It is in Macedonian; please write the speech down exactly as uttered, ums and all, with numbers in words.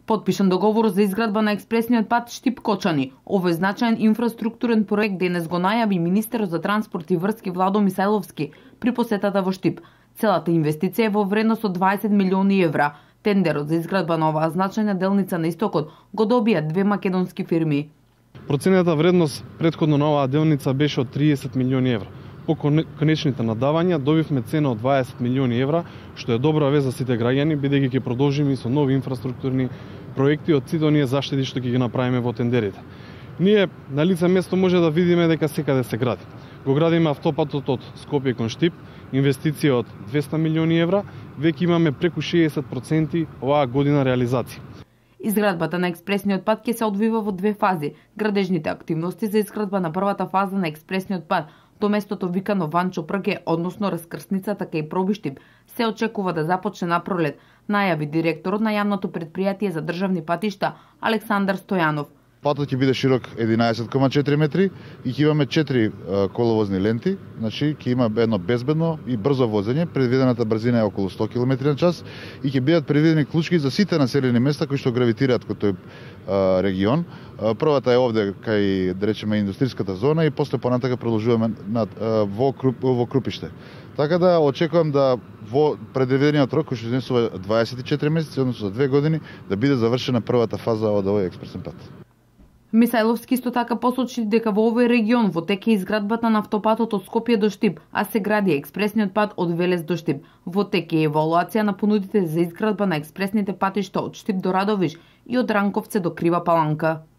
Потпишан договор за изградба на експресниот пат Штип-Кочани. Овој значаен инфраструктурен проект денес го најави министерот за транспорт и врски Владо Мисајловски при посетата во Штип. Целата инвестиција е во вредност од дваесет милиони евра. Тендерот за изградба на оваа значајна делница на истокот го добија две македонски фирми. Проценета вредност претходно на оваа делница беше од триесет милиони евра. По конечните надавања добивме цена од дваесет милиони евра, што е добра вест за сите граѓани, бидејќи ќе продолжиме и со нови инфраструктурни проекти од сите оние заштеди што ќе ги направиме во тендерите. Ние на лице место може да видиме дека секаде се гради. Го градиме автопатот од Скопје кон Штип, инвестиција од двесте милиони евра, веќе имаме преку шеесет проценти оваа година реализација. Изградбата на експресниот пат ќе се одвива во две фази. Градежните активности за изградба на првата фаза на експресниот пат до местото викано Ванчо Прге, односно раскрсницата кај Пробиштип, се очекува да започне на пролет, најави директорот на јавното предпријатие за државни патишта Александар Стојанов. Патот ќе биде широк единаесет кoma четири метри и ќе имаме четири коловозни ленти, значи ќе има едно безбедно и брзо возење, предвидената брзина е околу сто километри на час и ќе бидат предвидени клучки за сите населени места кои што гравитираат кон тој регион. Првата е овде кај, да речеме, индустриската зона и после понатака продолжуваме над, во, круп, во Крупиште. Така да очекувам да во предвидениот рок, кој што изнесува дваесет и четири месеци, односно за две години, да биде завршена првата фаза од овој експресен пат. Мисајловски исто така посочи дека во овој регион во тек е изградбата на автопатот од Скопје до Штип, а се гради експресниот пат од Велес до Штип. Во тек е евалуација на понудите за изградба на експресните патишта од Штип до Радовиш и од Ранковце до Крива Паланка.